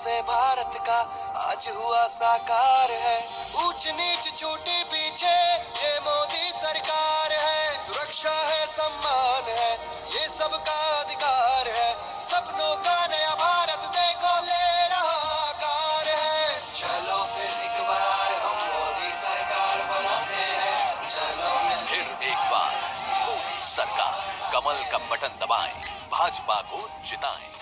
से भारत का आज हुआ साकार है। ऊंच नीच छोटे पीछे ये मोदी सरकार है। सुरक्षा है, सम्मान है, ये सबका अधिकार है। सपनों का नया भारत देखो ले रहा आकार है। चलो फिर एक बार हम मोदी सरकार बनाते हैं। चलो फिर एक बार मोदी सरकार, कमल का बटन दबाएं, भाजपा को जिताएं।